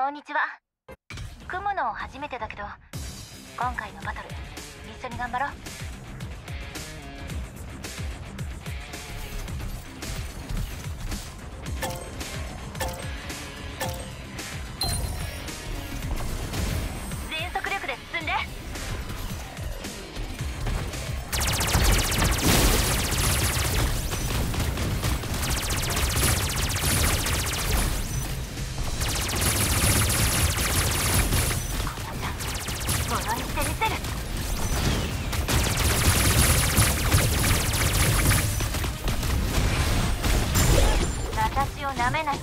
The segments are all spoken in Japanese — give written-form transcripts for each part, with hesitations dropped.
こんにちは。組むの初めてだけど、今回のバトル一緒に頑張ろう。全速力で進んで。私をなめないで。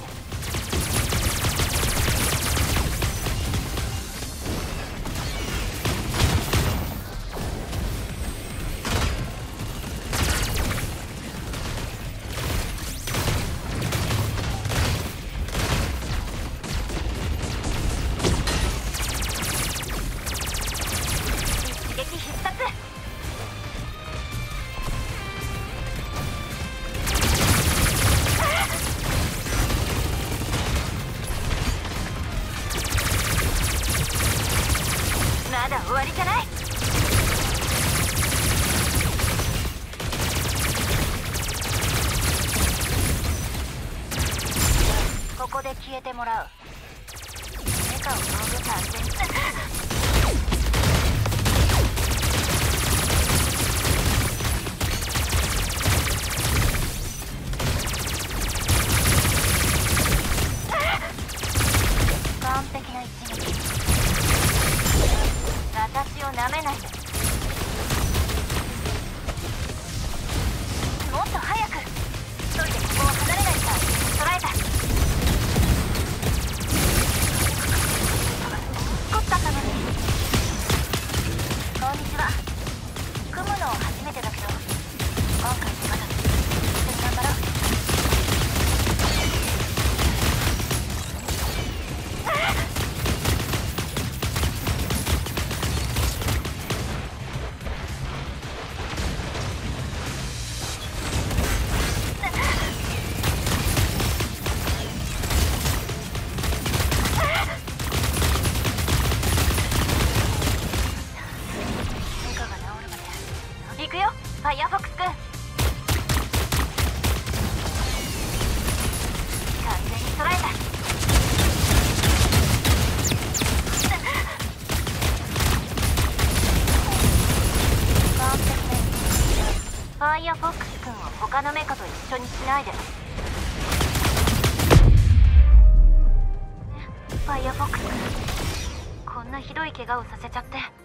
一撃必殺。まだ終わりじゃない。ここで消えてもらう。メカを道具完全に完璧な一撃。私をなめないで。もっと早く。一人でここを離れないか。捉えた。凝ったかのに。こんにちは。組むの初めてだけど、今回のバトル一緒に頑張ろう。行くよ、ファイヤーフォックスくん。完全に捉えた。完璧ね。ファイヤーフォックスくんを他のメカと一緒にしないで。ファイヤーフォックスくん、こんなひどい怪我をさせちゃって。